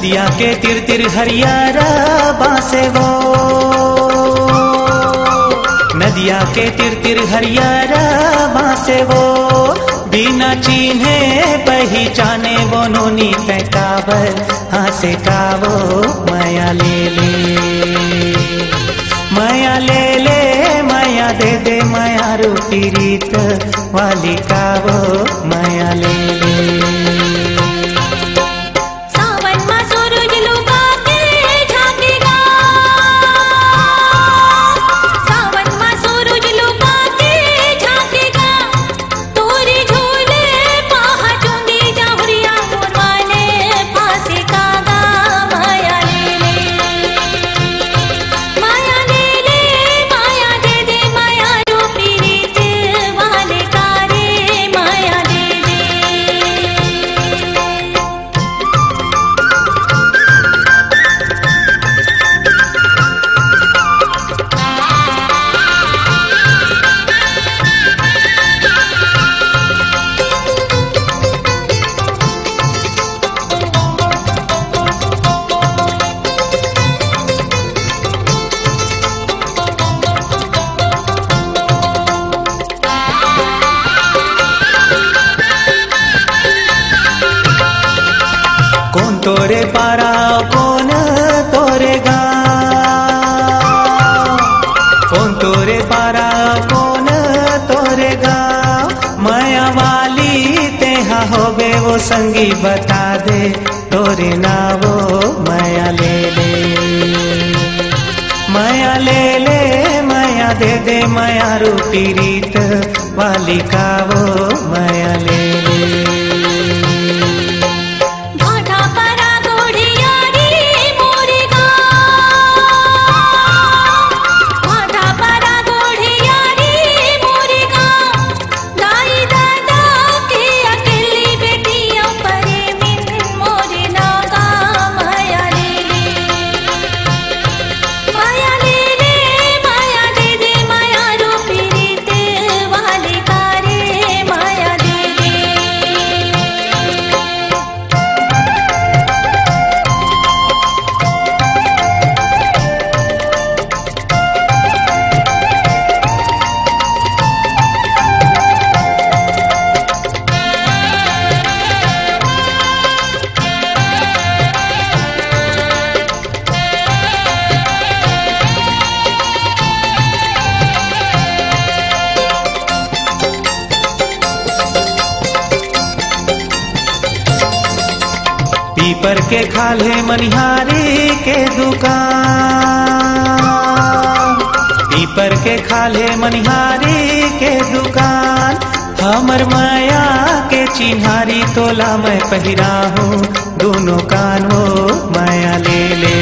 नदिया के तिर तिर हरियारा बासे वो, नदिया के तिर तिर हरियारा बासे वो, बिना चिन्हे पहचाने वो नोनी तैकावर हासे कावो माया ले ले, माया ले ले माया दे दे माया रूपी रीत वाली कावो माया ले ले। तोरे पारा कौन तोरे गाँव, कौन तोरे पारा कौन तोरे गाँव, माया वाली तेहा होवे वो संगी बता दे तोरे नावो माया ले ले, माया ले ले माया दे दे माया रूपी रीत वाली कावो माया ले ले। पीपर के खाले मनिहारी के दुकान, पीपर के खाले मनिहारी के दुकान, हमर माया के चिन्हारी तोला मैं पहिरा हूँ दोनों कान वो माया ले ले,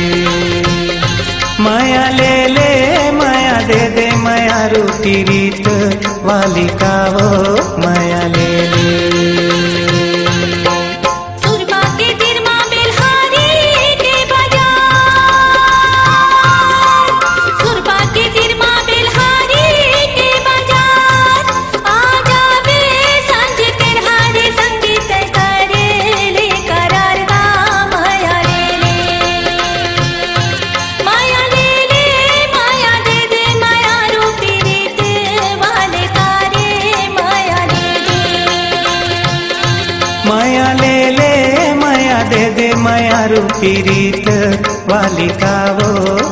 माया ले ले माया दे दे माया रूपी रीत वाली कावो माया ले ले। माया ले ले माया दे दे माया रूपी रीत वाली कावो